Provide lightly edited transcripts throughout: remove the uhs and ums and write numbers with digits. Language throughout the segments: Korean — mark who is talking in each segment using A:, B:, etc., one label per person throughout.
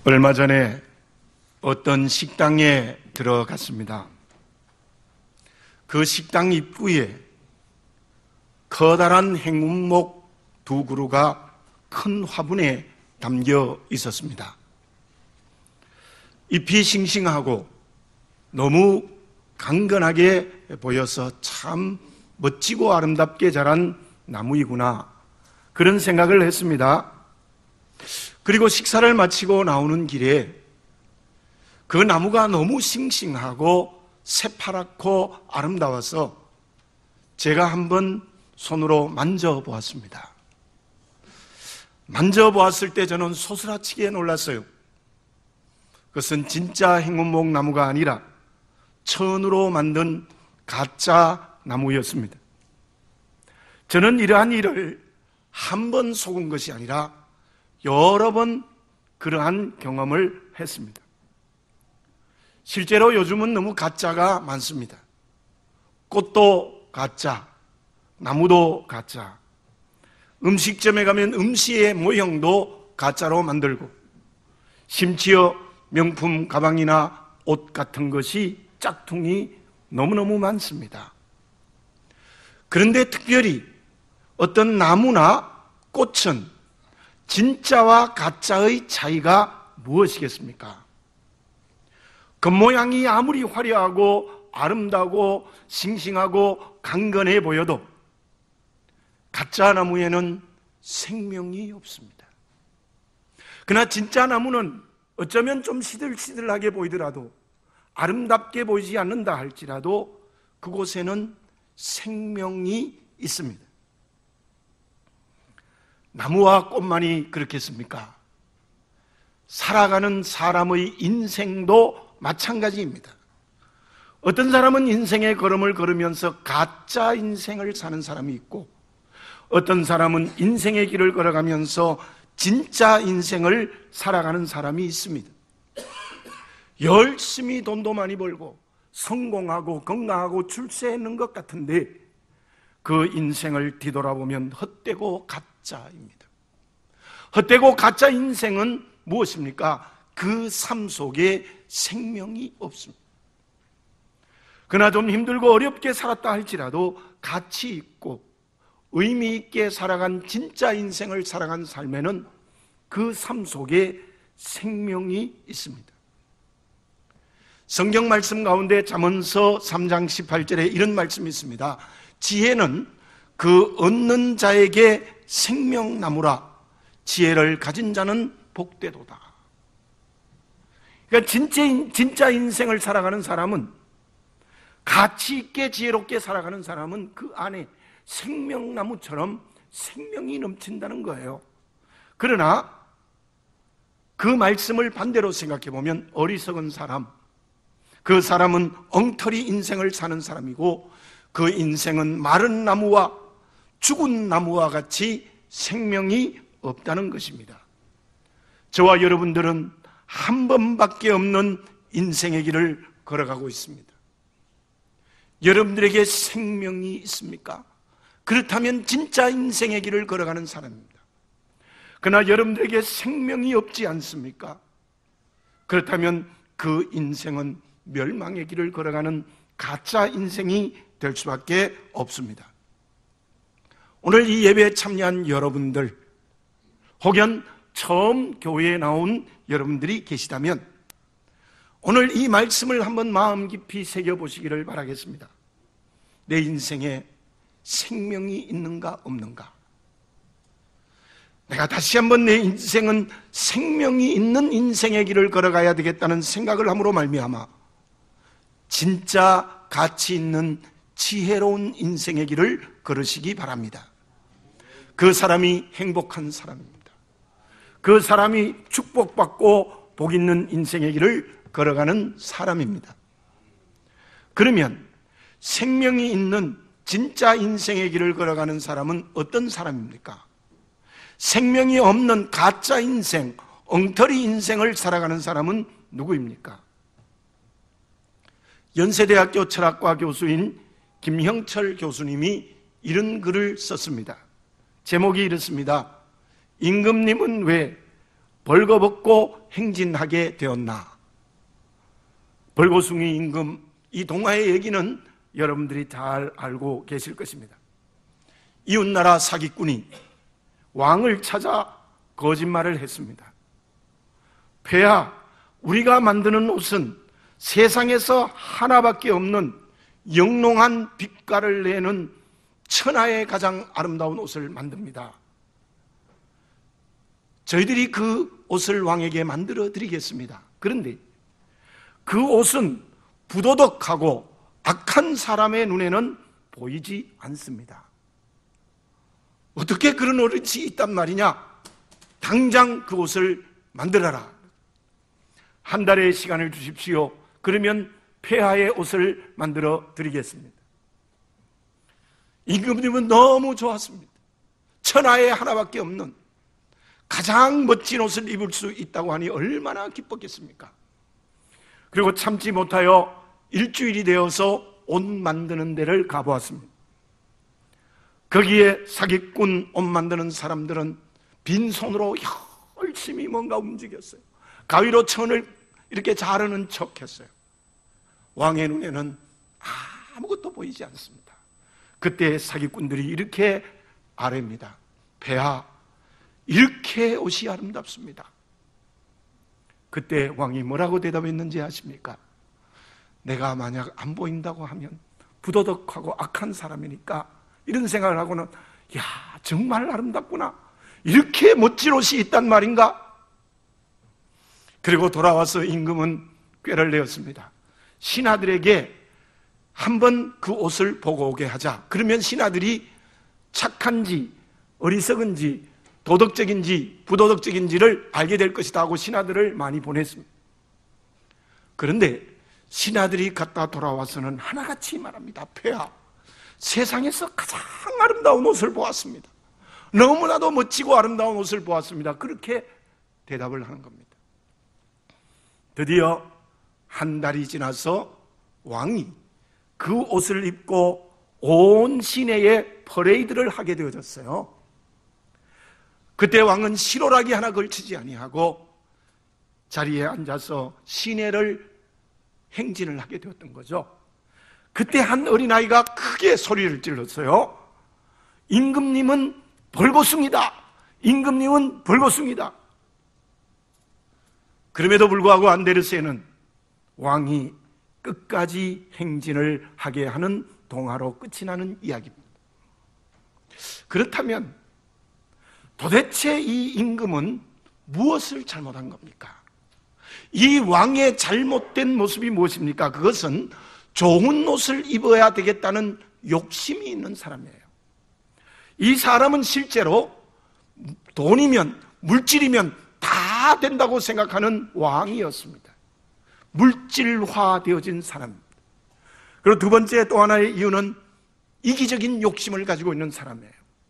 A: 얼마 전에 어떤 식당에 들어갔습니다. 그 식당 입구에 커다란 행운목 2그루가 큰 화분에 담겨 있었습니다. 잎이 싱싱하고 너무 강건하게 보여서 참 멋지고 아름답게 자란 나무이구나, 그런 생각을 했습니다. 그리고 식사를 마치고 나오는 길에 그 나무가 너무 싱싱하고 새파랗고 아름다워서 제가 한번 손으로 만져보았습니다. 만져보았을 때 저는 소스라치게 놀랐어요. 그것은 진짜 행운목 나무가 아니라 천으로 만든 가짜 나무였습니다. 저는 이러한 일을 한 번 속은 것이 아니라 여러 번 그러한 경험을 했습니다. 실제로 요즘은 너무 가짜가 많습니다. 꽃도 가짜, 나무도 가짜, 음식점에 가면 음식의 모형도 가짜로 만들고, 심지어 명품 가방이나 옷 같은 것이 짝퉁이 너무너무 많습니다. 그런데 특별히 어떤 나무나 꽃은 진짜와 가짜의 차이가 무엇이겠습니까? 겉모양이 아무리 화려하고 아름다고 싱싱하고 강건해 보여도 가짜 나무에는 생명이 없습니다. 그러나 진짜 나무는 어쩌면 좀 시들시들하게 보이더라도, 아름답게 보이지 않는다 할지라도 그곳에는 생명이 있습니다. 나무와 꽃만이 그렇겠습니까? 살아가는 사람의 인생도 마찬가지입니다. 어떤 사람은 인생의 걸음을 걸으면서 가짜 인생을 사는 사람이 있고, 어떤 사람은 인생의 길을 걸어가면서 진짜 인생을 살아가는 사람이 있습니다. 열심히 돈도 많이 벌고 성공하고 건강하고 출세했는 것 같은데 그 인생을 뒤돌아보면 헛되고 가짜입니다. 헛되고 가짜 인생은 무엇입니까? 그 삶 속에 생명이 없습니다. 그러나 좀 힘들고 어렵게 살았다 할지라도 가치 있고 의미 있게 살아간 진짜 인생을 살아간 삶에는 그 삶 속에 생명이 있습니다. 성경 말씀 가운데 잠언서 3장 18절에 이런 말씀이 있습니다. 지혜는 그 얻는 자에게 생명나무라, 지혜를 가진 자는 복되도다. 그러니까 진짜 인생을 살아가는 사람은, 가치 있게 지혜롭게 살아가는 사람은 그 안에 생명나무처럼 생명이 넘친다는 거예요. 그러나 그 말씀을 반대로 생각해 보면 어리석은 사람, 그 사람은 엉터리 인생을 사는 사람이고, 그 인생은 마른 나무와 죽은 나무와 같이 생명이 없다는 것입니다. 저와 여러분들은 한 번밖에 없는 인생의 길을 걸어가고 있습니다. 여러분들에게 생명이 있습니까? 그렇다면 진짜 인생의 길을 걸어가는 사람입니다. 그러나 여러분들에게 생명이 없지 않습니까? 그렇다면 그 인생은 멸망의 길을 걸어가는 가짜 인생이 될 수밖에 없습니다. 오늘 이 예배에 참여한 여러분들, 혹은 처음 교회에 나온 여러분들이 계시다면 오늘 이 말씀을 한번 마음 깊이 새겨보시기를 바라겠습니다. 내 인생에 생명이 있는가 없는가? 내가 다시 한번 내 인생은 생명이 있는 인생의 길을 걸어가야 되겠다는 생각을 함으로 말미암아 진짜 가치 있는 지혜로운 인생의 길을 걸으시기 바랍니다. 그 사람이 행복한 사람입니다. 그 사람이 축복받고 복 있는 인생의 길을 걸어가는 사람입니다. 그러면 생명이 있는 진짜 인생의 길을 걸어가는 사람은 어떤 사람입니까? 생명이 없는 가짜 인생, 엉터리 인생을 살아가는 사람은 누구입니까? 연세대학교 철학과 교수인 김형철 교수님이 이런 글을 썼습니다. 제목이 이렇습니다. 임금님은 왜 벌거벗고 행진하게 되었나? 벌거숭이 임금, 이 동화의 얘기는 여러분들이 잘 알고 계실 것입니다. 이웃나라 사기꾼이 왕을 찾아 거짓말을 했습니다. 폐하, 우리가 만드는 옷은 세상에서 하나밖에 없는 영롱한 빛깔을 내는 천하의 가장 아름다운 옷을 만듭니다. 저희들이 그 옷을 왕에게 만들어 드리겠습니다. 그런데 그 옷은 부도덕하고 악한 사람의 눈에는 보이지 않습니다. 어떻게 그런 옷이 있단 말이냐? 당장 그 옷을 만들어라. 한 달의 시간을 주십시오. 그러면 폐하의 옷을 만들어 드리겠습니다. 임금님은 너무 좋았습니다. 천하에 하나밖에 없는 가장 멋진 옷을 입을 수 있다고 하니 얼마나 기뻤겠습니까? 그리고 참지 못하여 일주일이 되어서 옷 만드는 데를 가보았습니다. 거기에 사기꾼 옷 만드는 사람들은 빈손으로 열심히 뭔가 움직였어요. 가위로 천을 이렇게 자르는 척했어요. 왕의 눈에는 아무것도 보이지 않습니다. 그때 사기꾼들이 이렇게 아뢰입니다. 폐하, 이렇게 옷이 아름답습니다. 그때 왕이 뭐라고 대답했는지 아십니까? 내가 만약 안 보인다고 하면 부도덕하고 악한 사람이니까 이런 생각을 하고는 정말 아름답구나, 이렇게 멋진 옷이 있단 말인가? 그리고 돌아와서 임금은 꾀를 내었습니다. 신하들에게 한번 그 옷을 보고 오게 하자. 그러면 신하들이 착한지 어리석은지 도덕적인지 부도덕적인지를 알게 될 것이다 하고 신하들을 많이 보냈습니다. 그런데 신하들이 갔다 돌아와서는 하나같이 말합니다. 폐하, 세상에서 가장 아름다운 옷을 보았습니다. 너무나도 멋지고 아름다운 옷을 보았습니다. 그렇게 대답을 하는 겁니다. 드디어 한 달이 지나서 왕이 그 옷을 입고 온 시내에 퍼레이드를 하게 되어졌어요. 그때 왕은 시로라기 하나 걸치지 아니하고 자리에 앉아서 시내를 행진을 하게 되었던 거죠. 그때 한 어린아이가 크게 소리를 질렀어요. 임금님은 벌거숭이다. 임금님은 벌거숭이다. 그럼에도 불구하고 안데르세는 왕이 끝까지 행진을 하게 하는 동화로 끝이 나는 이야기입니다. 그렇다면 도대체 이 임금은 무엇을 잘못한 겁니까? 이 왕의 잘못된 모습이 무엇입니까? 그것은 좋은 옷을 입어야 되겠다는 욕심이 있는 사람이에요. 이 사람은 실제로 돈이면 물질이면 다 된다고 생각하는 왕이었습니다. 물질화 되어진 사람입니다. 그리고 두 번째 또 하나의 이유는 이기적인 욕심을 가지고 있는 사람이에요.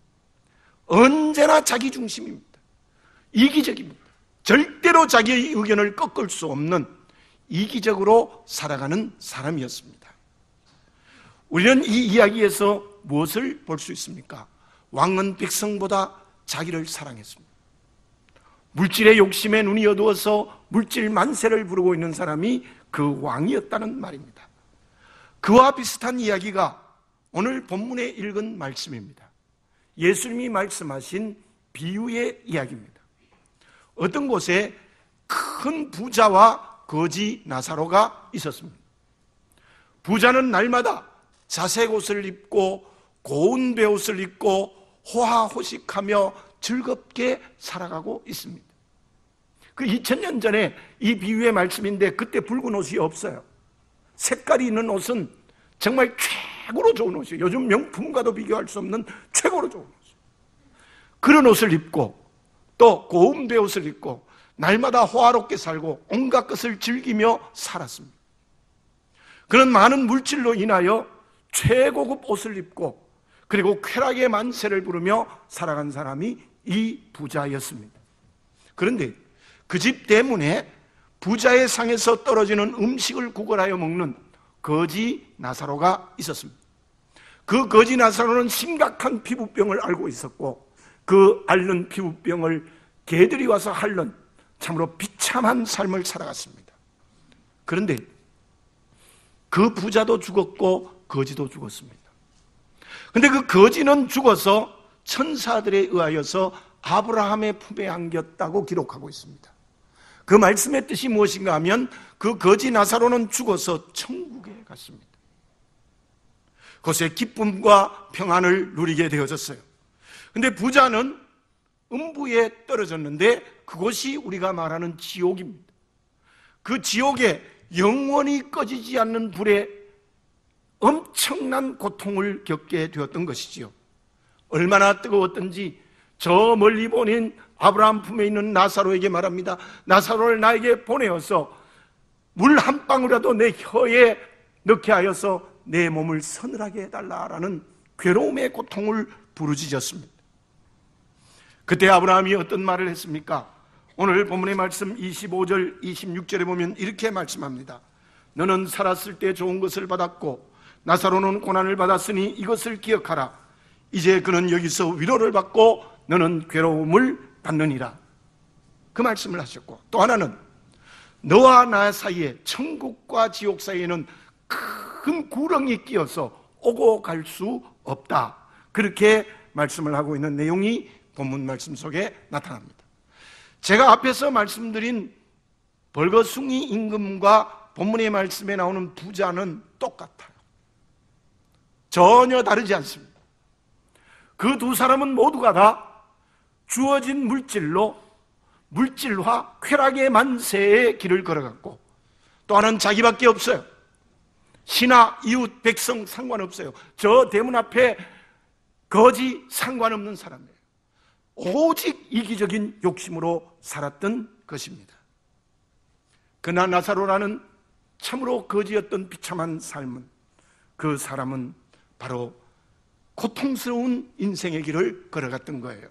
A: 언제나 자기 중심입니다. 이기적입니다. 절대로 자기의 의견을 꺾을 수 없는 이기적으로 살아가는 사람이었습니다. 우리는 이 이야기에서 무엇을 볼 수 있습니까? 왕은 백성보다 자기를 사랑했습니다. 물질의 욕심에 눈이 어두워서 물질 만세를 부르고 있는 사람이 그 왕이었다는 말입니다. 그와 비슷한 이야기가 오늘 본문에 읽은 말씀입니다. 예수님이 말씀하신 비유의 이야기입니다. 어떤 곳에 큰 부자와 거지 나사로가 있었습니다. 부자는 날마다 자색 옷을 입고 고운 베옷을 입고 호화호식하며 즐겁게 살아가고 있습니다. 그 2000년 전에 이 비유의 말씀인데 그때 붉은 옷이 없어요. 색깔이 있는 옷은 정말 최고로 좋은 옷이에요. 요즘 명품과도 비교할 수 없는 최고로 좋은 옷이에요. 그런 옷을 입고 또 고운 베옷을 입고 날마다 호화롭게 살고 온갖 것을 즐기며 살았습니다. 그런 많은 물질로 인하여 최고급 옷을 입고 그리고 쾌락의 만세를 부르며 살아간 사람이 이 부자였습니다. 그런데 그 집 때문에 부자의 상에서 떨어지는 음식을 구걸하여 먹는 거지 나사로가 있었습니다. 그 거지 나사로는 심각한 피부병을 앓고 있었고 그 앓는 피부병을 개들이 와서 핥는 참으로 비참한 삶을 살아갔습니다. 그런데 그 부자도 죽었고 거지도 죽었습니다. 그런데 그 거지는 죽어서 천사들에 의하여서 아브라함의 품에 안겼다고 기록하고 있습니다. 그 말씀의 뜻이 무엇인가 하면 그 거지 나사로는 죽어서 천국에 갔습니다. 그곳에 기쁨과 평안을 누리게 되어졌어요. 그런데 부자는 음부에 떨어졌는데 그곳이 우리가 말하는 지옥입니다. 그 지옥에 영원히 꺼지지 않는 불에 엄청난 고통을 겪게 되었던 것이지요. 얼마나 뜨거웠던지 저 멀리 보낸 아브라함 품에 있는 나사로에게 말합니다. 나사로를 나에게 보내어서 물 한 방울이라도 내 혀에 넣게 하여서 내 몸을 서늘하게 해달라라는 괴로움의 고통을 부르짖었습니다. 그때 아브라함이 어떤 말을 했습니까? 오늘 본문의 말씀 25절, 26절에 보면 이렇게 말씀합니다. 너는 살았을 때 좋은 것을 받았고 나사로는 고난을 받았으니 이것을 기억하라. 이제 그는 여기서 위로를 받고 너는 괴로움을 받느니라. 그 말씀을 하셨고, 또 하나는 너와 나 사이에, 천국과 지옥 사이에는 큰 구렁이 끼어서 오고 갈 수 없다. 그렇게 말씀을 하고 있는 내용이 본문 말씀 속에 나타납니다. 제가 앞에서 말씀드린 벌거숭이 임금과 본문의 말씀에 나오는 부자는 똑같아요. 전혀 다르지 않습니다. 그 두 사람은 모두가 다 주어진 물질화 쾌락의 만세의 길을 걸어갔고, 또 하나는 자기밖에 없어요. 신하, 이웃, 백성 상관없어요. 저 대문 앞에 거지 상관없는 사람이에요. 오직 이기적인 욕심으로 살았던 것입니다. 그러나 나사로라는 참으로 거지였던 비참한 삶은, 그 사람은 바로 고통스러운 인생의 길을 걸어갔던 거예요.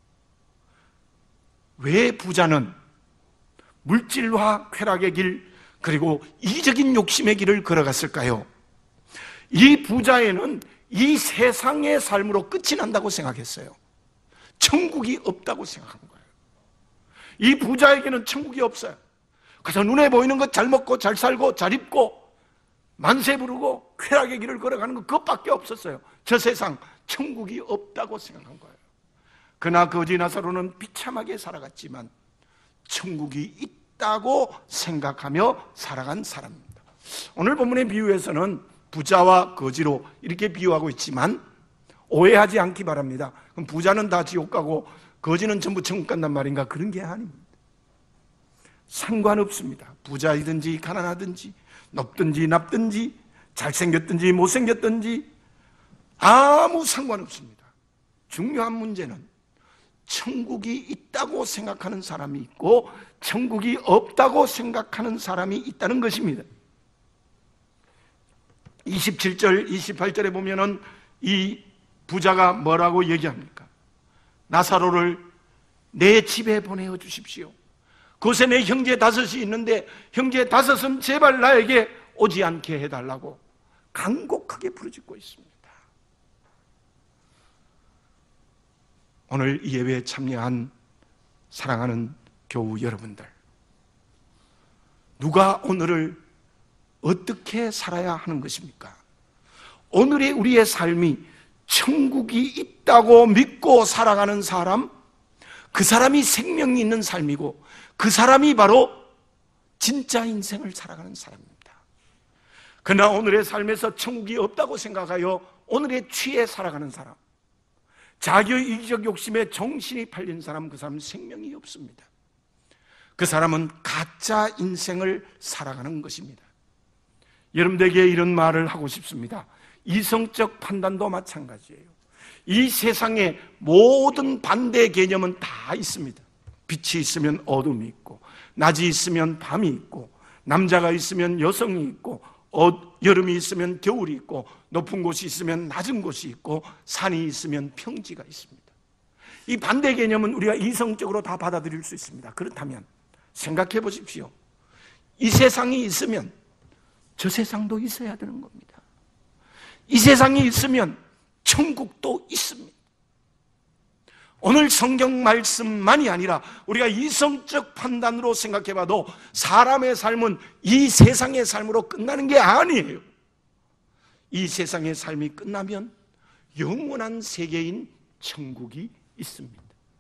A: 왜 부자는 물질과 쾌락의 길, 그리고 이기적인 욕심의 길을 걸어갔을까요? 이 부자에는 이 세상의 삶으로 끝이 난다고 생각했어요. 천국이 없다고 생각한 거예요. 이 부자에게는 천국이 없어요. 그래서 눈에 보이는 것 잘 먹고 잘 살고 잘 입고 만세 부르고 쾌락의 길을 걸어가는 것, 그것밖에 없었어요. 저 세상 천국이 없다고 생각한 거예요. 그러나 거지 나사로는 비참하게 살아갔지만 천국이 있다고 생각하며 살아간 사람입니다. 오늘 본문의 비유에서는 부자와 거지로 이렇게 비유하고 있지만 오해하지 않기 바랍니다. 그럼 부자는 다 지옥 가고 거지는 전부 천국 간단 말인가? 그런 게 아닙니다. 상관없습니다. 부자이든지 가난하든지 높든지 낮든지 잘생겼든지 못생겼든지 아무 상관없습니다. 중요한 문제는 천국이 있다고 생각하는 사람이 있고 천국이 없다고 생각하는 사람이 있다는 것입니다. 27절, 28절에 보면은 이 부자가 뭐라고 얘기합니까? 나사로를 내 집에 보내어 주십시오. 그곳에 내 형제 5이 있는데 형제 5은 제발 나에게 오지 않게 해달라고 간곡하게 부르짖고 있습니다. 오늘 이 예배에 참여한 사랑하는 교우 여러분들, 누가 오늘을 어떻게 살아야 하는 것입니까? 오늘의 우리의 삶이 천국이 있다고 믿고 살아가는 사람, 그 사람이 생명이 있는 삶이고 그 사람이 바로 진짜 인생을 살아가는 사람입니다. 그러나 오늘의 삶에서 천국이 없다고 생각하여 오늘의 취에 살아가는 사람, 자기의 이기적 욕심에 정신이 팔린 사람, 그 사람은 생명이 없습니다. 그 사람은 가짜 인생을 살아가는 것입니다. 여러분들에게 이런 말을 하고 싶습니다. 이성적 판단도 마찬가지예요. 이 세상에 모든 반대 개념은 다 있습니다. 빛이 있으면 어둠이 있고, 낮이 있으면 밤이 있고, 남자가 있으면 여성이 있고, 여름이 있으면 겨울이 있고, 높은 곳이 있으면 낮은 곳이 있고, 산이 있으면 평지가 있습니다. 이 반대 개념은 우리가 이성적으로 다 받아들일 수 있습니다. 그렇다면 생각해 보십시오. 이 세상이 있으면 저 세상도 있어야 되는 겁니다. 이 세상이 있으면 천국도 있습니다. 오늘 성경 말씀만이 아니라 우리가 이성적 판단으로 생각해봐도 사람의 삶은 이 세상의 삶으로 끝나는 게 아니에요. 이 세상의 삶이 끝나면 영원한 세계인 천국이 있습니다.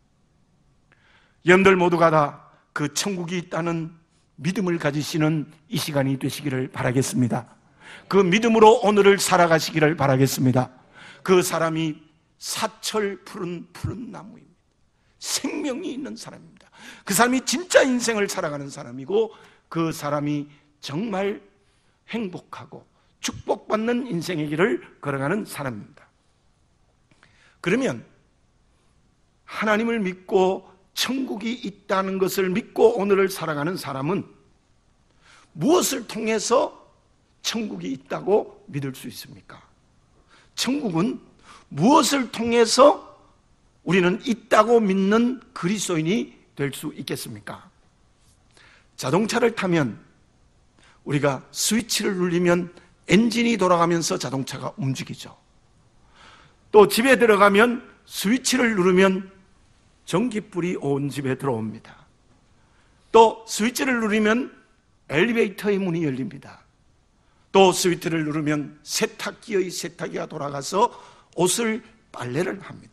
A: 여러분들 모두가 다 그 천국이 있다는 믿음을 가지시는 이 시간이 되시기를 바라겠습니다. 그 믿음으로 오늘을 살아가시기를 바라겠습니다. 그 사람이 사철 푸른 나무입니다. 생명이 있는 사람입니다. 그 사람이 진짜 인생을 살아가는 사람이고 그 사람이 정말 행복하고 축복받는 인생의 길을 걸어가는 사람입니다. 그러면 하나님을 믿고 천국이 있다는 것을 믿고 오늘을 살아가는 사람은 무엇을 통해서 천국이 있다고 믿을 수 있습니까? 천국은 무엇을 통해서 우리는 있다고 믿는 그리스도인이 될 수 있겠습니까? 자동차를 타면 우리가 스위치를 누르면 엔진이 돌아가면서 자동차가 움직이죠. 또 집에 들어가면 스위치를 누르면 전기불이 온 집에 들어옵니다. 또 스위치를 누르면 엘리베이터의 문이 열립니다. 또 스위치를 누르면 세탁기의 세탁기가 돌아가서 옷을 빨래를 합니다.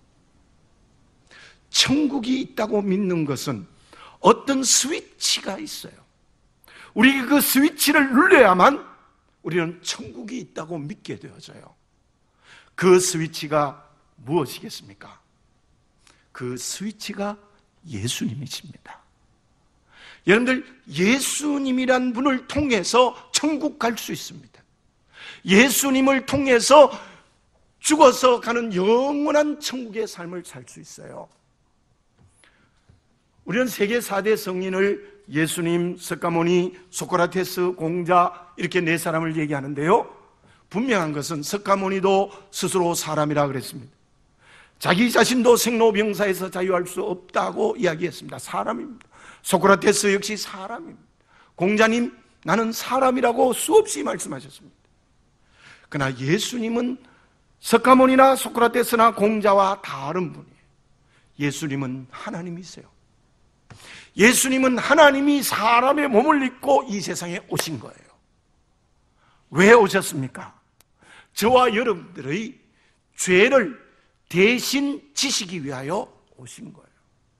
A: 천국이 있다고 믿는 것은 어떤 스위치가 있어요. 우리가 그 스위치를 눌러야만 우리는 천국이 있다고 믿게 되어져요. 그 스위치가 무엇이겠습니까? 그 스위치가 예수님이십니다. 여러분들, 예수님이란 분을 통해서 천국 갈 수 있습니다. 예수님을 통해서 죽어서 가는 영원한 천국의 삶을 살 수 있어요. 우리는 세계 4대 성인을 예수님, 석가모니, 소크라테스, 공자 이렇게 네 사람을 얘기하는데요, 분명한 것은 석가모니도 스스로 사람이라 그랬습니다. 자기 자신도 생로병사에서 자유할 수 없다고 이야기했습니다. 사람입니다. 소크라테스 역시 사람입니다. 공자님, 나는 사람이라고 수없이 말씀하셨습니다. 그러나 예수님은 석가모니나 소크라테스나 공자와 다른 분이에요. 예수님은 하나님이세요. 예수님은 하나님이 사람의 몸을 입고 이 세상에 오신 거예요. 왜 오셨습니까? 저와 여러분들의 죄를 대신 지시기 위하여 오신 거예요.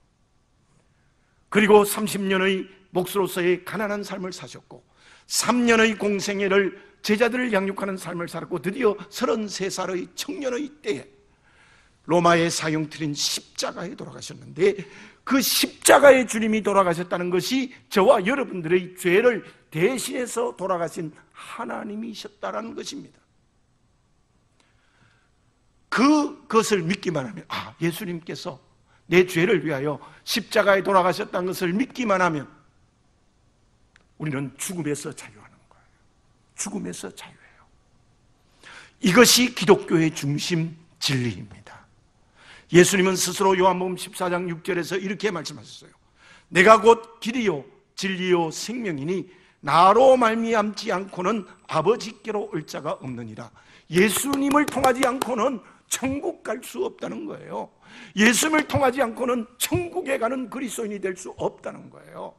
A: 그리고 30년의 목수로서의 가난한 삶을 사셨고 3년의 공생애를 제자들을 양육하는 삶을 살았고 드디어 33살의 청년의 때에 로마의 사형틀인 십자가에 돌아가셨는데 그 십자가의 주님이 돌아가셨다는 것이 저와 여러분들의 죄를 대신해서 돌아가신 하나님이셨다는 것입니다. 그것을 믿기만 하면, 예수님께서 내 죄를 위하여 십자가에 돌아가셨다는 것을 믿기만 하면 우리는 죽음에서 자유하는 거예요. 죽음에서 자유해요. 이것이 기독교의 중심 진리입니다. 예수님은 스스로 요한복음 14장 6절에서 이렇게 말씀하셨어요. 내가 곧 길이요 진리요 생명이니 나로 말미암지 않고는 아버지께로 올 자가 없느니라. 예수님을 통하지 않고는 천국 갈 수 없다는 거예요. 예수님을 통하지 않고는 천국에 가는 그리스도인이 될 수 없다는 거예요.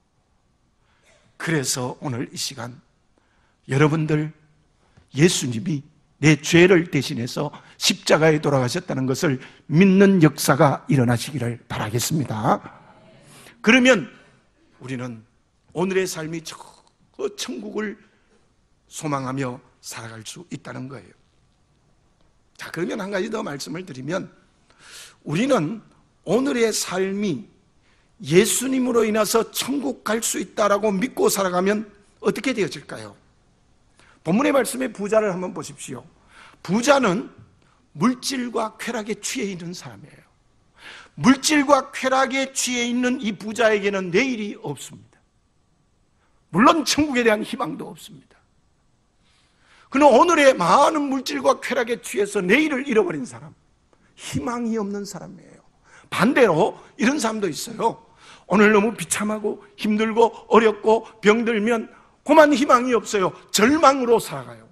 A: 그래서 오늘 이 시간 여러분들, 예수님이 내 죄를 대신해서 십자가에 돌아가셨다는 것을 믿는 역사가 일어나시기를 바라겠습니다. 그러면 우리는 오늘의 삶이 저 천국을 소망하며 살아갈 수 있다는 거예요. 자, 그러면 한 가지 더 말씀을 드리면 우리는 오늘의 삶이 예수님으로 인해서 천국 갈 수 있다라고 믿고 살아가면 어떻게 되어질까요? 본문의 말씀에 부자를 한번 보십시오. 부자는 물질과 쾌락에 취해 있는 사람이에요. 물질과 쾌락에 취해 있는 이 부자에게는 내일이 없습니다. 물론 천국에 대한 희망도 없습니다. 그는 오늘의 많은 물질과 쾌락에 취해서 내일을 잃어버린 사람, 희망이 없는 사람이에요. 반대로 이런 사람도 있어요. 오늘 너무 비참하고 힘들고 어렵고 병들면 그만 희망이 없어요. 절망으로 살아가요.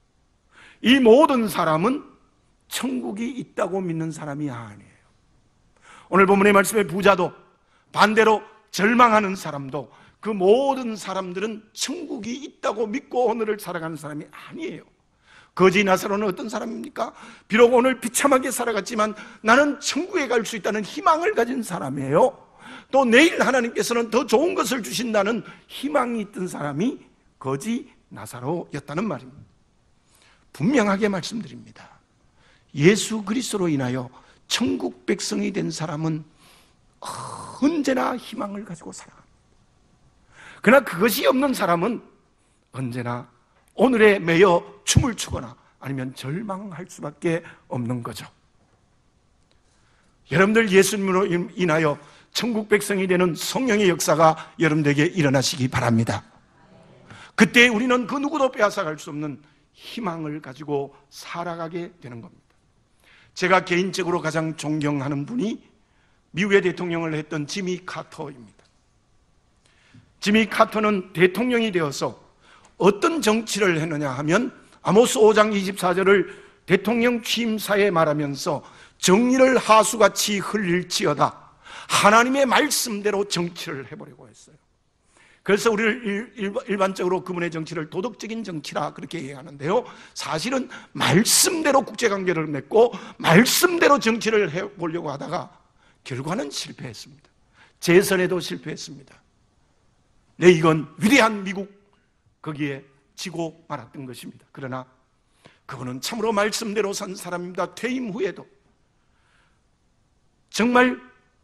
A: 이 모든 사람은 천국이 있다고 믿는 사람이 아니에요. 오늘 본문의 말씀의 부자도 반대로 절망하는 사람도 그 모든 사람들은 천국이 있다고 믿고 오늘을 살아가는 사람이 아니에요. 거지 나사로는 어떤 사람입니까? 비록 오늘 비참하게 살아갔지만 나는 천국에 갈 수 있다는 희망을 가진 사람이에요. 또 내일 하나님께서는 더 좋은 것을 주신다는 희망이 있던 사람이 거지 나사로였다는 말입니다. 분명하게 말씀드립니다. 예수 그리스도로 인하여 천국 백성이 된 사람은 언제나 희망을 가지고 살아갑니다. 그러나 그것이 없는 사람은 언제나 오늘에 매여 춤을 추거나 아니면 절망할 수밖에 없는 거죠. 여러분들 예수님으로 인하여 천국 백성이 되는 성령의 역사가 여러분들에게 일어나시기 바랍니다. 그때 우리는 그 누구도 빼앗아갈 수 없는 희망을 가지고 살아가게 되는 겁니다. 제가 개인적으로 가장 존경하는 분이 미국의 대통령을 했던 지미 카터입니다. 지미 카터는 대통령이 되어서 어떤 정치를 했느냐 하면 아모스 5장 24절을 대통령 취임사에 말하면서 정의를 하수같이 흘릴지어다 하나님의 말씀대로 정치를 해보려고 했어요. 그래서 우리를 일반적으로 그분의 정치를 도덕적인 정치라 그렇게 이해하는데요, 사실은 말씀대로 국제관계를 맺고 말씀대로 정치를 해보려고 하다가 결과는 실패했습니다. 재선에도 실패했습니다. 네, 이건 위대한 미국 거기에 지고 말았던 것입니다. 그러나 그분은 참으로 말씀대로 산 사람입니다. 퇴임 후에도 정말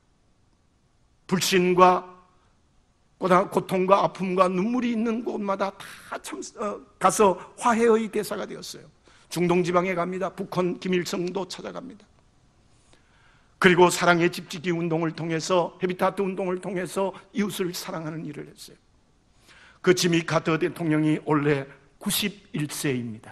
A: 불신과 고통과 아픔과 눈물이 있는 곳마다 다 가서 화해의 대사가 되었어요. 중동 지방에 갑니다. 북한 김일성도 찾아갑니다. 그리고 사랑의 집짓기 운동을 통해서, 헤비타트 운동을 통해서 이웃을 사랑하는 일을 했어요. 그 지미 카터 대통령이 원래 91세입니다.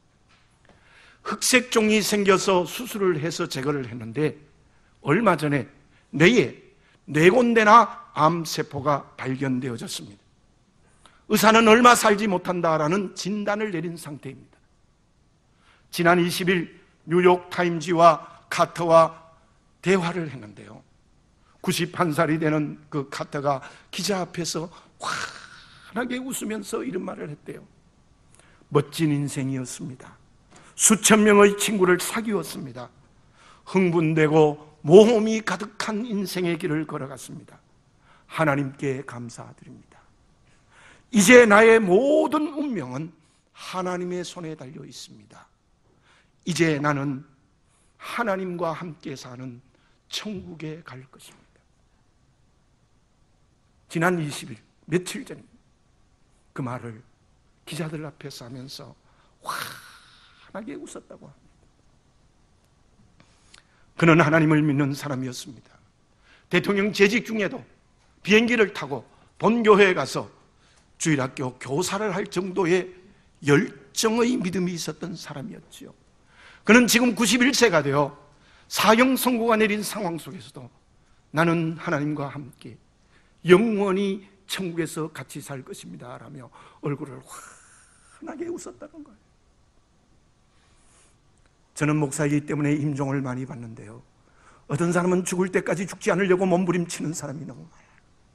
A: 흑색종이 생겨서 수술을 해서 제거를 했는데 얼마 전에 뇌에 4군데나 암세포가 발견되어졌습니다. 의사는 얼마 살지 못한다라는 진단을 내린 상태입니다. 지난 20일 뉴욕타임지와 카터와 대화를 했는데요, 91살이 되는 그 카터가 기자 앞에서 환하게 웃으면서 이런 말을 했대요. 멋진 인생이었습니다. 수천 명의 친구를 사귀었습니다. 흥분되고 모험이 가득한 인생의 길을 걸어갔습니다. 하나님께 감사드립니다. 이제 나의 모든 운명은 하나님의 손에 달려 있습니다. 이제 나는 하나님과 함께 사는 천국에 갈 것입니다. 지난 20일, 며칠 전입니다. 그 말을 기자들 앞에서 하면서 환하게 웃었다고 합니다. 그는 하나님을 믿는 사람이었습니다. 대통령 재직 중에도 비행기를 타고 본교회에 가서 주일학교 교사를 할 정도의 열정의 믿음이 있었던 사람이었지요. 그는 지금 91세가 되어 사형 선고가 내린 상황 속에서도 나는 하나님과 함께 영원히 천국에서 같이 살 것입니다 라며 얼굴을 환하게 웃었다는 거예요. 저는 목사이기 때문에 임종을 많이 받는데요, 어떤 사람은 죽을 때까지 죽지 않으려고 몸부림치는 사람이 너무 많아요.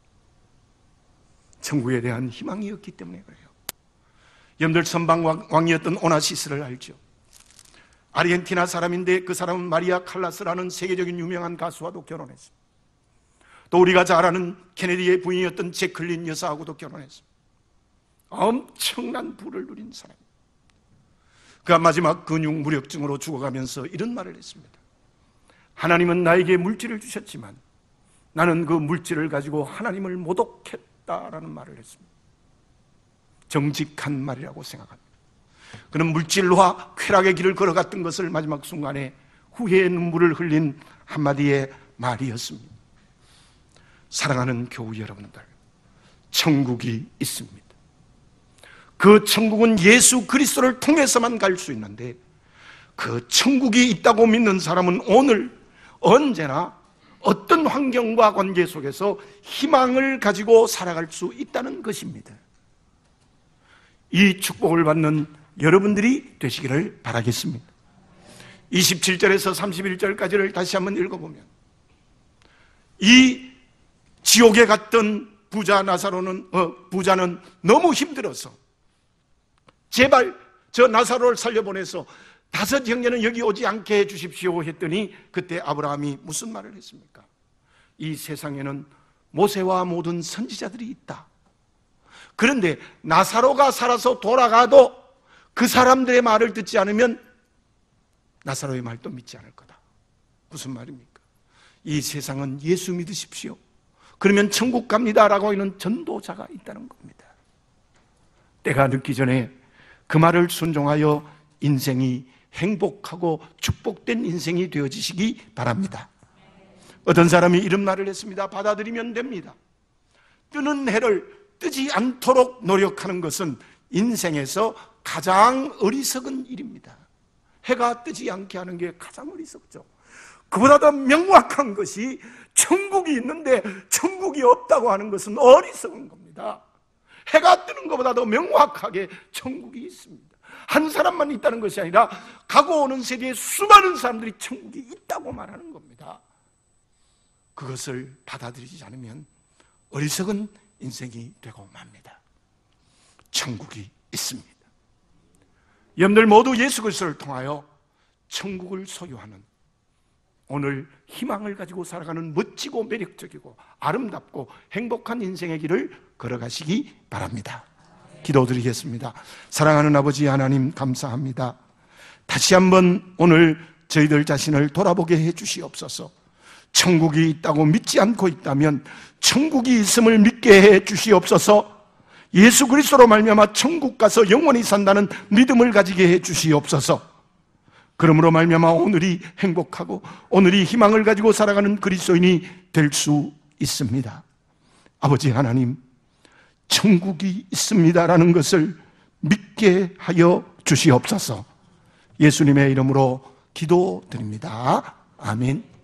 A: 천국에 대한 희망이 없기 때문에 그래요. 여러분들 선방왕이었던 오나시스를 알죠? 아르헨티나 사람인데 그 사람은 마리아 칼라스라는 세계적인 유명한 가수와도 결혼했습니다. 또 우리가 잘 아는 케네디의 부인이었던 제클린 여사하고도 결혼했습니다. 엄청난 부를 누린 사람입니다. 그가 마지막 근육무력증으로 죽어가면서 이런 말을 했습니다. 하나님은 나에게 물질을 주셨지만 나는 그 물질을 가지고 하나님을 모독했다라는 말을 했습니다. 정직한 말이라고 생각합니다. 그는 물질과 쾌락의 길을 걸어갔던 것을 마지막 순간에 후회의 눈물을 흘린 한마디의 말이었습니다. 사랑하는 교우 여러분들, 천국이 있습니다. 그 천국은 예수 그리스도를 통해서만 갈 수 있는데, 그 천국이 있다고 믿는 사람은 오늘 언제나 어떤 환경과 관계 속에서 희망을 가지고 살아갈 수 있다는 것입니다. 이 축복을 받는 여러분들이 되시기를 바라겠습니다. 27절에서 31절까지를 다시 한번 읽어보면 이 지옥에 갔던 부자는 너무 힘들어서 제발 저 나사로를 살려보내서 5 형제는 여기 오지 않게 해주십시오 했더니 그때 아브라함이 무슨 말을 했습니까? 이 세상에는 모세와 모든 선지자들이 있다. 그런데 나사로가 살아서 돌아가도 그 사람들의 말을 듣지 않으면 나사로의 말도 믿지 않을 거다. 무슨 말입니까? 이 세상은 예수 믿으십시오. 그러면 천국 갑니다라고 하는 전도자가 있다는 겁니다. 때가 늦기 전에 그 말을 순종하여 인생이 행복하고 축복된 인생이 되어지시기 바랍니다. 어떤 사람이 이런 말을 했습니다. 받아들이면 됩니다. 뜨는 해를 뜨지 않도록 노력하는 것은 인생에서 가장 어리석은 일입니다. 해가 뜨지 않게 하는 게 가장 어리석죠. 그보다 더 명확한 것이 천국이 있는데 천국이 없다고 하는 것은 어리석은 겁니다. 해가 뜨는 것보다 더 명확하게 천국이 있습니다. 한 사람만 있다는 것이 아니라 가고 오는 세계에 수많은 사람들이 천국이 있다고 말하는 겁니다. 그것을 받아들이지 않으면 어리석은 인생이 되고 맙니다. 천국이 있습니다. 여러분들 모두 예수 그리스도를 통하여 천국을 소유하는, 오늘 희망을 가지고 살아가는 멋지고 매력적이고 아름답고 행복한 인생의 길을 걸어가시기 바랍니다. 기도드리겠습니다. 사랑하는 아버지 하나님, 감사합니다. 다시 한번 오늘 저희들 자신을 돌아보게 해 주시옵소서. 천국이 있다고 믿지 않고 있다면 천국이 있음을 믿게 해 주시옵소서. 예수 그리스도로 말미암아 천국 가서 영원히 산다는 믿음을 가지게 해 주시옵소서. 그러므로 말미암아 오늘이 행복하고 오늘이 희망을 가지고 살아가는 그리스도인이 될 수 있습니다. 아버지 하나님, 천국이 있습니다라는 것을 믿게 하여 주시옵소서. 예수님의 이름으로 기도드립니다. 아멘.